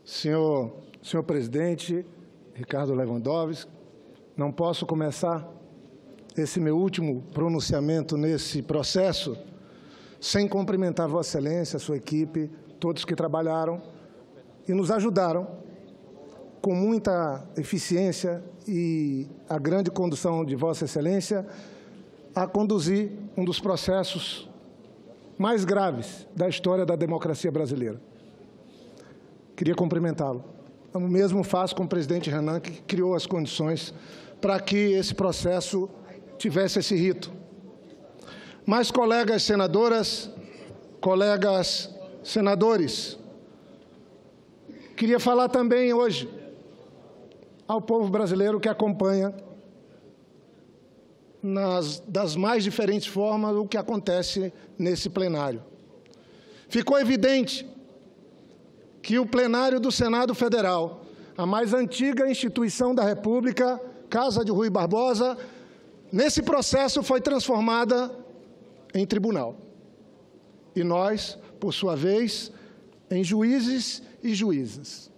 Senhor presidente, Ricardo Lewandowski, não posso começar esse meu último pronunciamento nesse processo sem cumprimentar Vossa Excelência, a sua equipe, todos que trabalharam e nos ajudaram com muita eficiência e a grande condução de Vossa Excelência a conduzir um dos processos mais graves da história da democracia brasileira. Queria cumprimentá-lo. O mesmo faço com o presidente Renan, que criou as condições para que esse processo tivesse esse rito. Mas, colegas senadoras, colegas senadores, queria falar também hoje ao povo brasileiro que acompanha das mais diferentes formas o que acontece nesse plenário. Ficou evidente que o plenário do Senado Federal, a mais antiga instituição da República, Casa de Rui Barbosa, nesse processo foi transformada em tribunal. E nós, por sua vez, em juízes e juízas.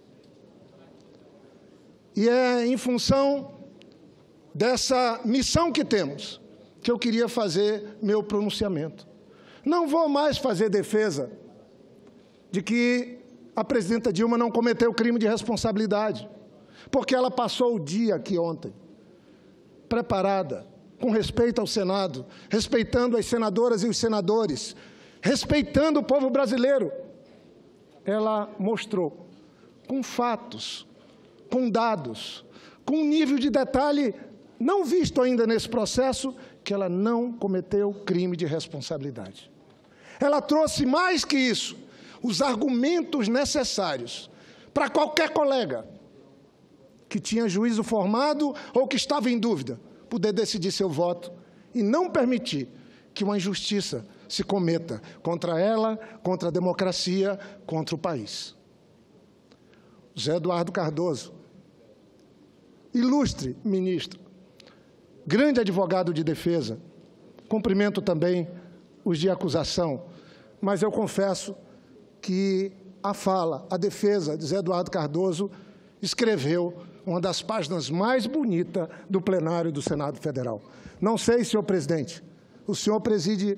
E é em função dessa missão que temos que eu queria fazer meu pronunciamento. Não vou mais fazer defesa de que a presidenta Dilma não cometeu crime de responsabilidade, porque ela passou o dia aqui ontem, preparada, com respeito ao Senado, respeitando as senadoras e os senadores, respeitando o povo brasileiro. Ela mostrou, com fatos, com dados, com um nível de detalhe não visto ainda nesse processo, que ela não cometeu crime de responsabilidade. Ela trouxe mais que isso, os argumentos necessários para qualquer colega que tinha juízo formado ou que estava em dúvida, poder decidir seu voto e não permitir que uma injustiça se cometa contra ela, contra a democracia, contra o país. José Eduardo Cardoso, ilustre ministro, grande advogado de defesa, cumprimento também os de acusação, mas eu confesso que a fala, a defesa de José Eduardo Cardoso escreveu uma das páginas mais bonitas do plenário do Senado Federal. Não sei, senhor presidente, o senhor preside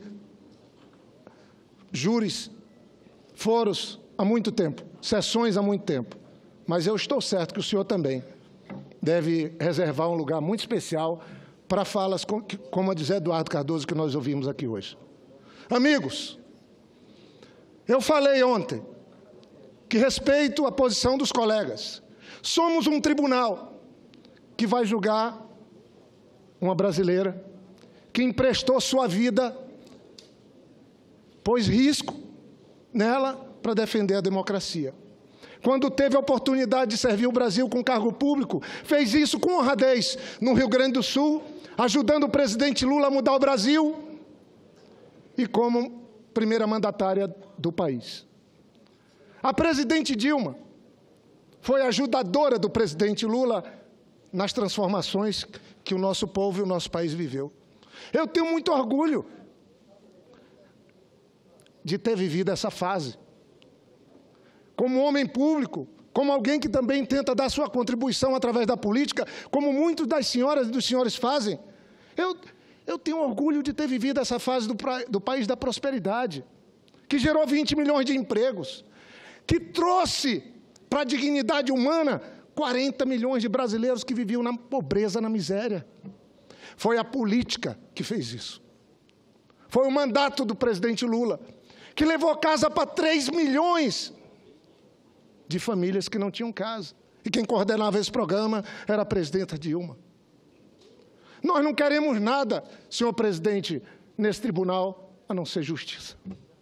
júris, foros há muito tempo, sessões há muito tempo, mas eu estou certo que o senhor também deve reservar um lugar muito especial para falas como a de José Eduardo Cardoso que nós ouvimos aqui hoje. Amigos, eu falei ontem que respeito a posição dos colegas. Somos um tribunal que vai julgar uma brasileira que emprestou sua vida, pôs risco nela para defender a democracia. Quando teve a oportunidade de servir o Brasil com cargo público, fez isso com honradez no Rio Grande do Sul, ajudando o presidente Lula a mudar o Brasil e como primeira mandatária do país. A presidente Dilma foi ajudadora do presidente Lula nas transformações que o nosso povo e o nosso país viveu. Eu tenho muito orgulho de ter vivido essa fase. Como homem público, como alguém que também tenta dar sua contribuição através da política, como muitos das senhoras e dos senhores fazem, eu tenho orgulho de ter vivido essa fase do país da prosperidade, que gerou 20 milhões de empregos, que trouxe para a dignidade humana 40 milhões de brasileiros que viviam na pobreza, na miséria. Foi a política que fez isso. Foi o mandato do presidente Lula, que levou casa para 3 milhões de famílias que não tinham casa. E quem coordenava esse programa era a presidenta Dilma. Nós não queremos nada, senhor presidente, nesse tribunal, a não ser justiça.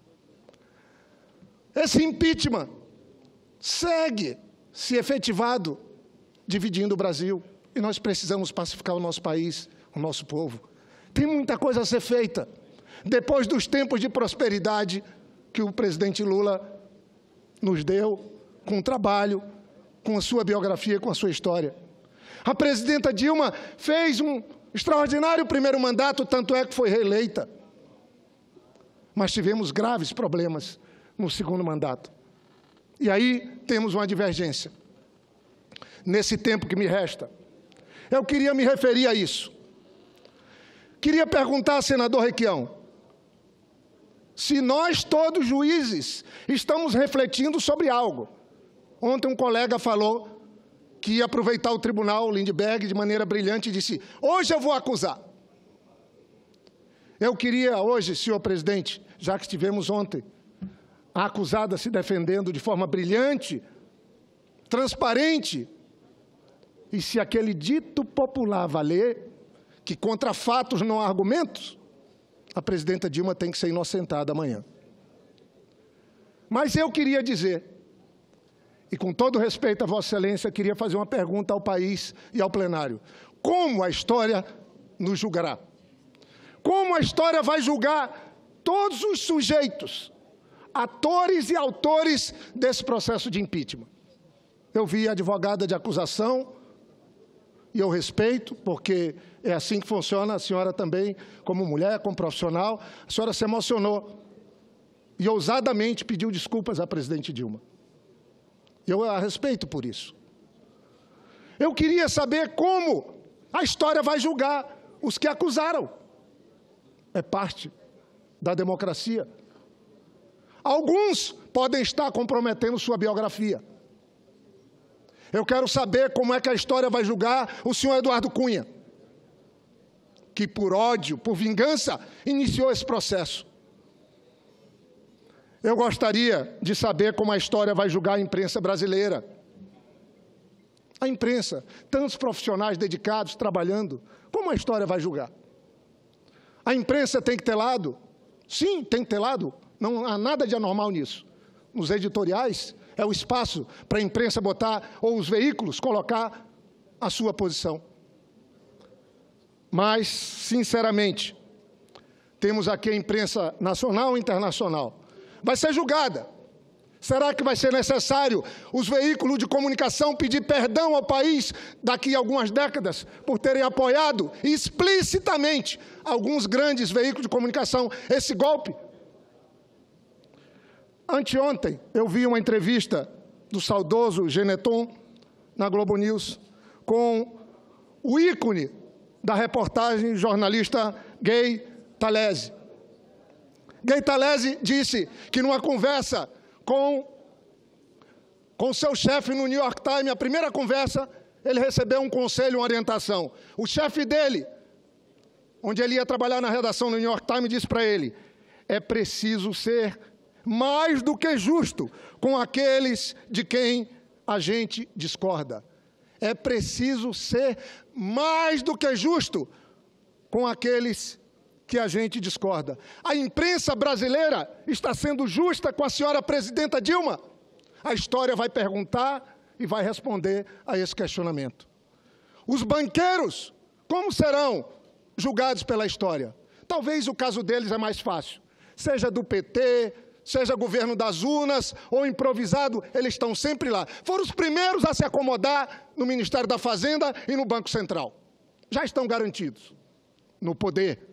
Esse impeachment segue se efetivado, dividindo o Brasil. E nós precisamos pacificar o nosso país, o nosso povo. Tem muita coisa a ser feita. Depois dos tempos de prosperidade que o presidente Lula nos deu, com o trabalho, com a sua biografia, com a sua história. A presidenta Dilma fez um extraordinário primeiro mandato, tanto é que foi reeleita. Mas tivemos graves problemas no segundo mandato. E aí temos uma divergência. Nesse tempo que me resta, eu queria me referir a isso. Queria perguntar ao senador Requião, se nós todos juízes estamos refletindo sobre algo. Ontem um colega falou que ia aproveitar o tribunal, Lindbergh, de maneira brilhante e disse, hoje eu vou acusar. Eu queria hoje, senhor presidente, já que estivemos ontem, a acusada se defendendo de forma brilhante, transparente, e se aquele dito popular valer, que contra fatos não há argumentos, a presidenta Dilma tem que ser inocentada amanhã. Mas eu queria dizer, e com todo respeito a Vossa Excelência, queria fazer uma pergunta ao país e ao plenário. Como a história nos julgará? Como a história vai julgar todos os sujeitos, atores e autores desse processo de impeachment? Eu vi a advogada de acusação, e eu respeito, porque é assim que funciona, a senhora também, como mulher, como profissional, a senhora se emocionou e ousadamente pediu desculpas à presidente Dilma. Eu a respeito por isso. Eu queria saber como a história vai julgar os que acusaram. É parte da democracia. Alguns podem estar comprometendo sua biografia. Eu quero saber como é que a história vai julgar o senhor Eduardo Cunha, que por ódio, por vingança, iniciou esse processo. Eu gostaria de saber como a história vai julgar a imprensa brasileira. A imprensa, tantos profissionais dedicados, trabalhando, como a história vai julgar? A imprensa tem que ter lado? Sim, tem que ter lado. Não há nada de anormal nisso. Nos editoriais, é o espaço para a imprensa botar, ou os veículos, colocar a sua posição. Mas, sinceramente, temos aqui a imprensa nacional e internacional. Vai ser julgada. Será que vai ser necessário os veículos de comunicação pedir perdão ao país daqui a algumas décadas por terem apoiado explicitamente alguns grandes veículos de comunicação esse golpe? Anteontem, eu vi uma entrevista do saudoso Geneton na Globo News com o ícone da reportagem, jornalista Gay Talese. Gay Talese disse que numa conversa com seu chefe no New York Times, a primeira conversa, ele recebeu um conselho, uma orientação. O chefe dele, onde ele ia trabalhar na redação do New York Times, disse para ele, é preciso ser mais do que justo com aqueles de quem a gente discorda. É preciso ser mais do que justo com aqueles que a gente discorda. A imprensa brasileira está sendo justa com a senhora presidenta Dilma? A história vai perguntar e vai responder a esse questionamento. Os banqueiros, como serão julgados pela história? Talvez o caso deles é mais fácil. Seja do PT, seja governo das urnas ou improvisado, eles estão sempre lá. Foram os primeiros a se acomodar no Ministério da Fazenda e no Banco Central. Já estão garantidos no poder,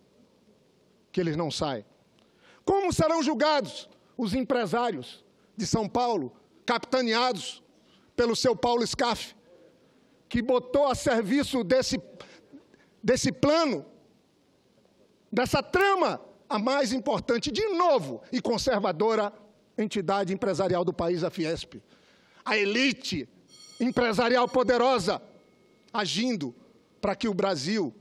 que eles não saem. Como serão julgados os empresários de São Paulo, capitaneados pelo seu Paulo Scaff, que botou a serviço desse plano, dessa trama, a mais importante, de novo, e conservadora entidade empresarial do país, a Fiesp. A elite empresarial poderosa, agindo para que o Brasil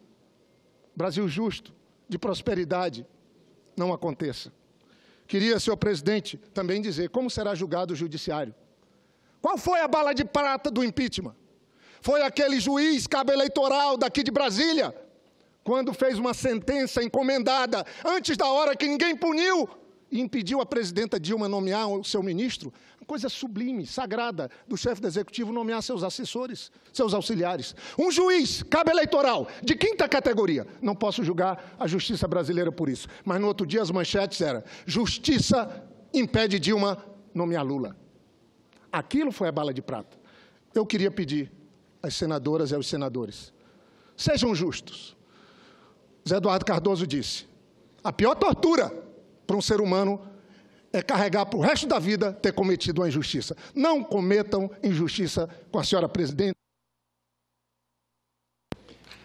justo, de prosperidade, não aconteça. Queria, senhor presidente, também dizer como será julgado o judiciário. Qual foi a bala de prata do impeachment? Foi aquele juiz cabo eleitoral daqui de Brasília, quando fez uma sentença encomendada antes da hora que ninguém puniu e impediu a presidenta Dilma nomear o seu ministro, uma coisa sublime, sagrada, do chefe do executivo nomear seus assessores, seus auxiliares. Um juiz, cabo eleitoral, de quinta categoria. Não posso julgar a justiça brasileira por isso. Mas no outro dia as manchetes eram: justiça impede Dilma nomear Lula. Aquilo foi a bala de prata. Eu queria pedir às senadoras e aos senadores, sejam justos. Zé Eduardo Cardoso disse, a pior tortura para um ser humano é carregar para o resto da vida ter cometido uma injustiça. Não cometam injustiça com a senhora presidente.